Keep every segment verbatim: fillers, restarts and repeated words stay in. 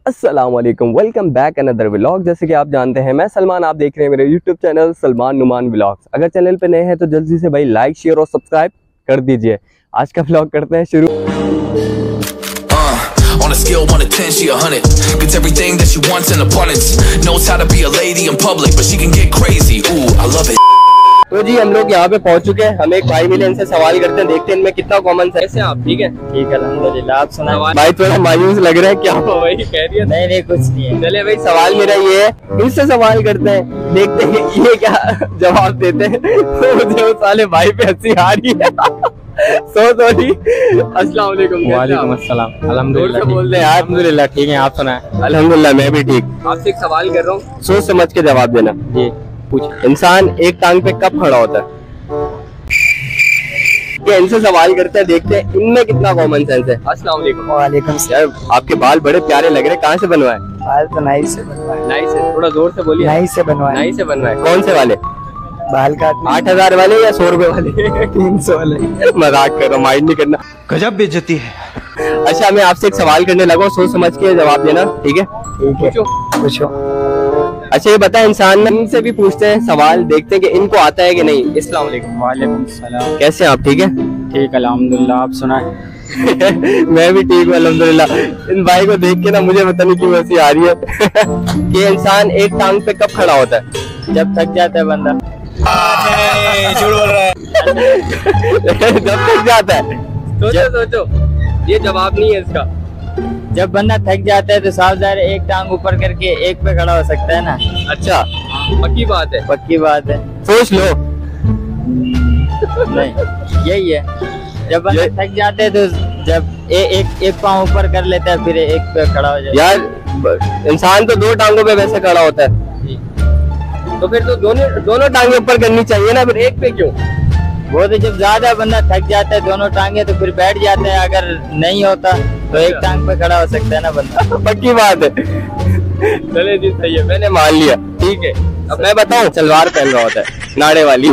अस्सलाम वालेकुम, welcome back another vlog. जैसे कि आप जानते हैं मैं सलमान, आप देख रहे हैं मेरे YouTube channel Salman Numan vlogs. अगर चैनल पे नए हैं तो जल्दी से भाई लाइक शेयर और सब्सक्राइब कर दीजिए। आज का व्लॉग करते हैं शुरू। On a scale one to ten, she a hundred. Gets everything that she wants in abundance. Knows how to be a lady in public, but she can get crazy. Ooh, I love it. तो जी हम लोग यहाँ पे पहुँच चुके हैं। हम एक भाई मिले, इनसे सवाल करते हैं, देखते हैं इनमें कितना कॉमन है। कैसे आप? ठीक है ठीक है अल्हम्दुलिल्लाह। आप सुना भाई? थोड़ा मायूस लग रहा है, क्या हो भाई? कह रही है नहीं नहीं कुछ नहीं है। चले भाई, सवाल मेरा ये है, इनसे सवाल करते हैं, देखते हैं ये क्या जवाब देते हैं। मुझे उस साले भाई पे हंसी आ रही है। So sorry. अस्सलाम वालेकुम। वालेकुम अस्सलाम। अल्हम्दुलिल्लाह बोल रहे हैं यार? अल्हम्दुलिल्लाह ठीक है, आप सुनाए? अल्हम्दुलिल्लाह मैं भी ठीक। आपसे एक सवाल कर रहा हूँ, सोच समझ के जवाब देना। जी पूछ। इंसान एक टांग पे कब खड़ा होता है? ये इनसे सवाल करते हैं, देखते हैं इनमें कितना कॉमन सेंस है। अस्सलाम वालेकुम। वालेकुम यार आपके बाल बड़े प्यारे लग रहे हैं, कहाँ से बनवाए? बाल तो नाई से बनवाए। नाई से? थोड़ा जोर से बोलिए। नाई से बनवाए। नाई से बनवाए। कौन से वाले बाल काटने? आठ हजार वाले या सौ रुपए वाले? तीन सौ वाले। मजाक कर रहा, माइंड नहीं करना। गजब बेइज्जती है। अच्छा मैं आपसे एक सवाल करने लगा, सोच समझ के जवाब देना, ठीक है? पूछो पूछो। अच्छा ये बता, इंसान में इनसे भी पूछते हैं सवाल, देखते हैं कि इनको आता है कि नहीं। अस्सलाम वालेकुम। वालेकुम सलाम। कैसे हैं आप? ठीक है ठीक अल्हम्दुलिल्लाह। आप सुनाए? मैं भी ठीक हूँ अल्हम्दुलिल्लाह। इन भाई को देख के ना मुझे पता नहीं क्यों हंसी आ रही है। कि इंसान एक टांग पे कब खड़ा होता है? जब थक जाता है बंदा। झूठ बोल रहा है। जब थक जाता है। सोचो सोचो, ये जवाब नहीं है इसका। जब बंदा थक जाता है तो साफ ज़ाहिर है एक टांग ऊपर करके एक पे खड़ा हो सकता है ना। अच्छा पक्की बात है? पक्की बात है। सोच लो। नहीं यही है, जब बंदा थक जाते है तो जब ए, एक एक पाँव ऊपर कर लेता है फिर एक पे खड़ा हो जाए। यार इंसान तो दो टांगों पे वैसे खड़ा होता है, तो फिर तो दोनों दोनों टांगे ऊपर करनी चाहिए ना, फिर एक पे क्यों? वो तो जब ज्यादा बंदा थक जाता है दोनों टांगे तो फिर बैठ जाता है, अगर नहीं होता तो एक टांग पे खड़ा हो सकता है ना बंदा। पक्की बात है। चले जी सही है, मैंने मान लिया। ठीक है अब मैं बताऊं, सलवार पहन रहा होता है नाड़े वाली।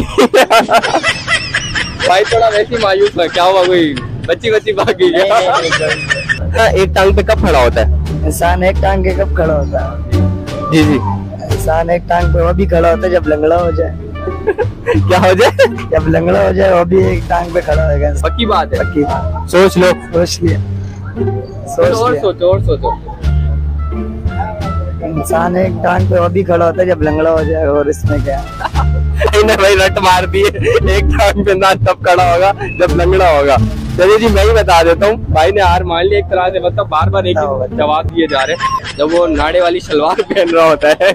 भाई थोड़ा वैसी मायूस है, क्या हुआ? कोई बच्ची बच्ची भाग गई? एक टांग पे कब खड़ा होता है इंसान? एक टांग के कब खड़ा होता है? जी जी। इंसान एक टांग पे वो भी खड़ा होता है जब लंगड़ा हो जाए। क्या हो जाए? जब लंगड़ा हो जाए वो भी एक टांग पे खड़ा होगा। पक्की बात है। पक्की बात। सोच लो। सोच लिया सोच और लिया। सोचो और सोचो। इंसान एक टांग पे वो भी खड़ा होता है जब लंगड़ा हो जाए, और इसमें क्या? इन्हें भाई रट मार दी है। एक टांग पे ना तब खड़ा होगा जब लंगड़ा होगा। चलिए जी मैं ही बता देता हूँ, भाई ने हार मान ली एक तरह से, मतलब बार बार एक ही जवाब दिए जा रहे हैं। जब वो नाड़े वाली सलवार पहन रहा होता है।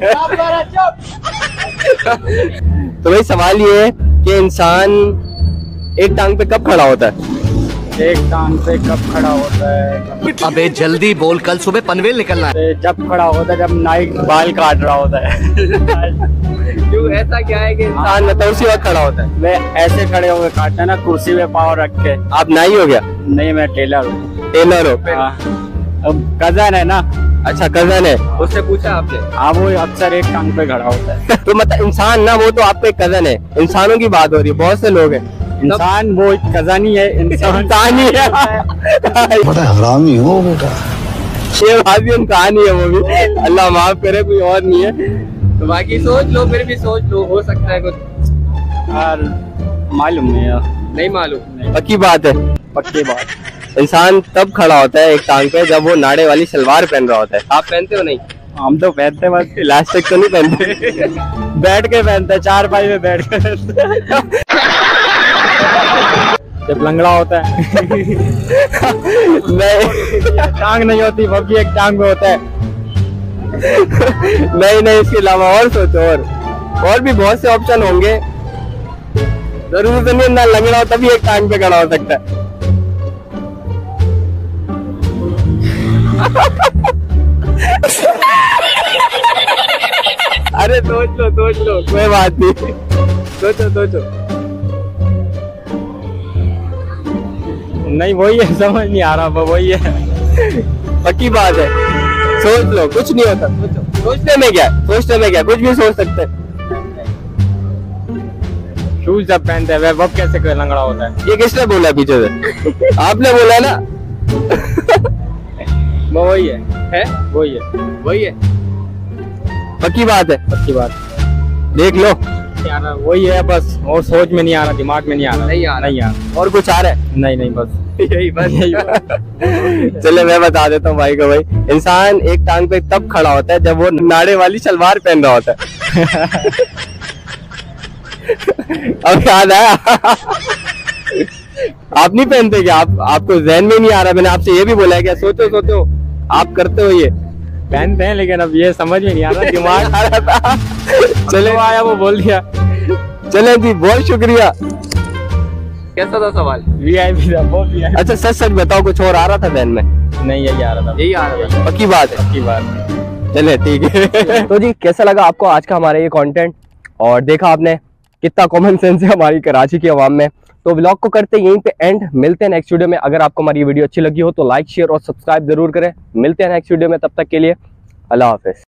तो भाई सवाल ये है कि इंसान एक टांग पे कब खड़ा होता है? एक टांग पे कब खड़ा होता है? अबे जल्दी बोल, कल सुबह पनवेल निकलना है। जब खड़ा होता है जब नाई बाल काट रहा होता है। क्यों ऐसा क्या है कि इंसान मतलब उसी वक्त खड़ा होता है? मैं ऐसे खड़े हुए काटता ना, कुर्सी पे पाँव रख के। आप नाई हो गया? नहीं मैं टेलर हूँ। टेलर हो? हाँ। अब कजन है ना। अच्छा कजन है, उससे पूछा आपने? हाँ वो अक्सर एक टांग पे खड़ा होता है। तो मतलब इंसान ना, वो तो आपका एक कजन है, इंसानों की बात हो रही है, बहुत से लोग हैं। इंसान वो कजन ही है, इंसान इंसान ही है। बड़ा हरामी हो बेटा। ये बात भी इंसान ही है, वो भी अल्लाह माफ करे, कोई और नहीं है। तो बाकी सोच लो, फिर भी सोच लो, हो सकता है कुछ। यार मालूम नहीं यार। नहीं मालूम? पक्की बात है? पक्की बात। इंसान तब खड़ा होता है एक टांग पे जब वो नाड़े वाली सलवार पहन रहा होता है। आप पहनते हो? नहीं हम तो पहनते बस इलास्टिक तो नहीं पहनते। बैठ के पहनते, चार पाई में बैठ के पहनते। जब लंगड़ा होता है। नहीं टांग नहीं होती, वो भी एक टांग में होता है। नहीं नहीं, इसके अलावा और सोचो, और और भी बहुत से ऑप्शन होंगे। जरूर तो नहीं ना लंगड़ा हो तभी एक टांग पे खड़ा हो सकता है। अरे सोच लो सोच लो, कोई बात नहीं, सोचो सोचो। नहीं वही है, समझ नहीं आ रहा, वही है। पक्की बात है, सोच लो, कुछ नहीं होता। सोचो, सोचने में क्या, सोचने में क्या, कुछ भी सोच सकते हैं। शूज जब पहनते हैं वह कैसे लंगड़ा होता है? ये किसने बोला पीछे से? आपने बोला ना। वो वही है है वही है वही है, पक्की बात है। पक्की बात। देख लो, नहीं आ रहा, वही है बस, और सोच में नहीं आ रहा, दिमाग में नहीं आ रहा। नहीं आ रहा। नहीं आ रहा। और कुछ आ रहा है? नहीं नहीं बस यही बस यही चले मैं बता देता हूँ भाई को। भाई इंसान एक टांग पे तब खड़ा होता है जब वो नाड़े वाली सलवार पहन रहा होता है। अब याद आया। आप नहीं पहनते क्या? आप आपको ज़हन में नहीं आ रहा? मैंने आपसे ये भी बोला है क्या? सोचो सोचो आप करते हो ये? पहनते हैं, लेकिन अब ये समझ में नहीं आ रहा, दिमाग आ रहा था। चलो आया वो बोल दिया। चले जी, बहुत शुक्रिया। कैसा था सवाल? वीआईपी था, बहुत वीआईपी। अच्छा सच सच बताओ, कुछ और आ रहा था ध्यान में? नहीं यही आ रहा था। यही आ रहा था, पक्की बात है? पक्की बात। चले ठीक है। तो जी कैसा लगा आपको आज का हमारा ये कंटेंट? और देखा आपने कितना कॉमन सेंस है हमारी कराची की आवाम में। तो व्लॉग को करते यहीं पे एंड, मिलते हैं नेक्स्ट वीडियो में। अगर आपको हमारी वीडियो अच्छी लगी हो तो लाइक शेयर और सब्सक्राइब जरूर करें। मिलते हैं नेक्स्ट वीडियो में, तब तक के लिए अल्लाह हाफिज।